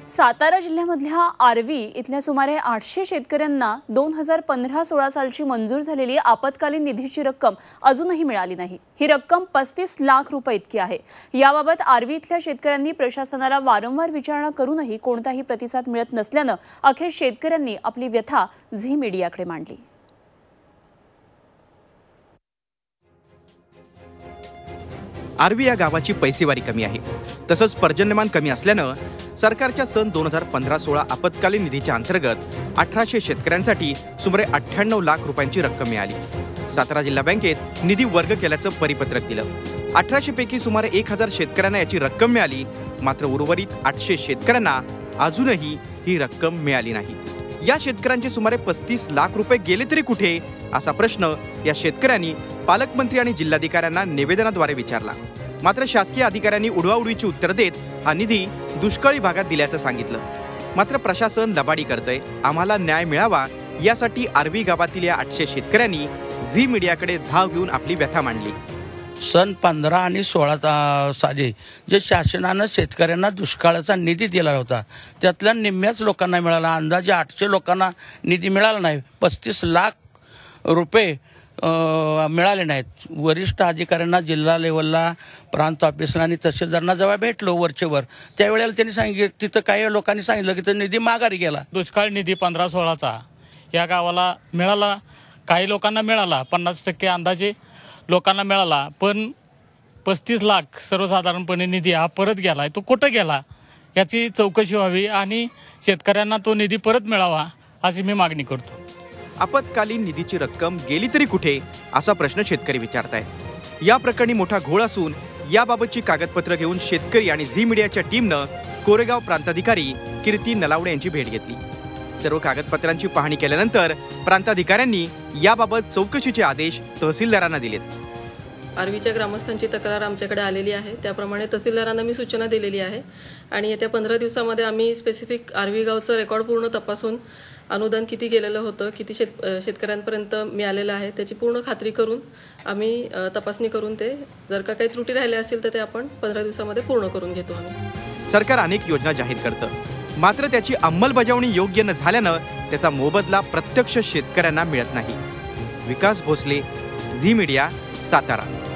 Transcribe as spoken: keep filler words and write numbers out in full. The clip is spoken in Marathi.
सातारा जिल्ह्यामधल्या आरवी इथल्या सुमारे आठशे शेतकऱ्यांना दोन हजार पंधरा सोळा सालची मंजूर झालेली आपत्कालीन निधीची रक्कम अजूनही मिळाली नाही। ही रक्कम पस्तीस लाख रुपये इतकी आहे। याबाबत आरवी इथल्या शेतकऱ्यांनी प्रशासनाला वारंवार विचारणा करूनही कोणताही प्रतिसाद मिळत नसल्याने अखेर शेतकऱ्यांनी आपली व्यथा झी मीडियाकडे मांडली। आरवी या गावाची पैसेवारी कमी आहे, तसंच पर्जन्यमान कमी असल्याने सरकारच्या सन दोन हजार पंधरा सोळा आपत्कालीन निधीच्या अंतर्गत अठराशे शेतकऱ्यांसाठी सुमारे अठ्ठ्याण्णव लाख रुपयांची रक्कम मिळाली। सातारा जिल्हा बँकेत निधी वर्ग केल्याचं परिपत्रक दिलं। अठराशे पैकी सुमारे एक हजार शेतकऱ्यांना याची रक्कम मिळाली, मात्र उर्वरित आठशे शेतकऱ्यांना अजूनही ही रक्कम मिळाली नाही। या शेतकऱ्यांचे सुमारे पस्तीस लाख रुपये गेले तरी कुठे, असा प्रश्न या शेतकऱ्यांनी पालकमंत्री आणि जिल्हाधिकाऱ्यांना निवेदनाद्वारे विचारला। मात्र शासकीय अधिकाऱ्यांनी उडवाउडवीची उत्तर देत हा निधी दुष्काळी भागात दिल्याचं सांगितलं। मात्र प्रशासन लबाडी करतंय। आम्हाला न्याय मिळावा यासाठी आरवी गावातील या आठशे शेतकऱ्यांनी झी मीडियाकडे धाव घेऊन आपली व्यथा मांडली। सन पंधरा आणि सोळा साली जे शासनानं शेतकऱ्यांना दुष्काळाचा निधी दिला होता, त्यातल्या निम्म्याच लोकांना मिळाला। अंदाजे आठशे लोकांना निधी मिळाला नाही। पस्तीस लाख रुपये मिळाले नाहीत। वरिष्ठ अधिकाऱ्यांना जिल्हा लेवलला प्रांत ऑफिसला आणि तहसीलदारांना जेव्हा भेटलो वरचेवर, त्यावेळेला त्यांनी सांगितलं, तिथं काही लोकांनी सांगितलं की तो निधी माघारी गेला। दुष्काळ निधी पंधरा सोळाचा या गावाला मिळाला, काही लोकांना मिळाला, पन्नास टक्के अंदाजे लोकांना मिळाला, पण पस्तीस लाख सर्वसाधारणपणे निधी हा परत गेला। तो कुठं गेला याची चौकशी व्हावी आणि शेतकऱ्यांना तो निधी परत मिळावा अशी मी मागणी करतो। आपत्कालीन निधीची रक्कम गेली तरी कुठे, असा प्रश्न शेतकरी विचारतायत। या प्रकरणी मोठा घोळ असून याबाबतची कागदपत्र घेऊन शेतकरी आणि झी मीडियाच्या टीमनं कोरेगाव प्रांताधिकारी कीर्ती नलावडे यांची भेट घेतली। सर्व कागदपत्रांची पाहणी केल्यानंतर प्रांताधिकाऱ्यांनी याबाबत चौकशीचे आदेश तहसीलदारांना दिलेत। आरवीच्या ग्रामस्थांची तक्रार आमच्याकडे आलेली आहे, त्याप्रमाणे तहसीलदारांना मी सूचना दिलेली आहे आणि येत्या पंधरा दिवसामध्ये आम्ही स्पेसिफिक आरवी गावचं रेकॉर्ड पूर्ण तपासून अनुदान किती गेलेलं होतं, किती शेत शेतकऱ्यांपर्यंत मिळालेलं आहे त्याची पूर्ण खात्री करून आम्ही तपासणी करून ते जर का काही त्रुटी राहिल्या असतील तर ते आपण पंधरा दिवसामध्ये पूर्ण करून घेतो। आम्ही सरकार अनेक योजना जाहीर करतं, मात्र त्याची अंमलबजावणी योग्य न झाल्यानं त्याचा मोबदला प्रत्यक्ष शेतकऱ्यांना मिळत नाही। Vikas Bhosale, Zee Media, Satara.